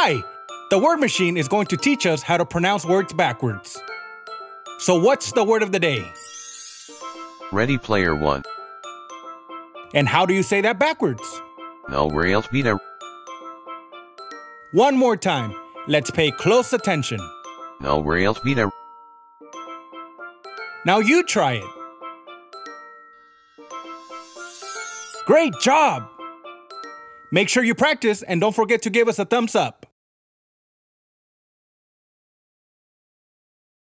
Hi! The word machine is going to teach us how to pronounce words backwards. So what's the word of the day? Ready Player One. And how do you say that backwards? No rails vida. One more time. Let's pay close attention. No rails vida. Now you try it. Great job! Make sure you practice and don't forget to give us a thumbs up.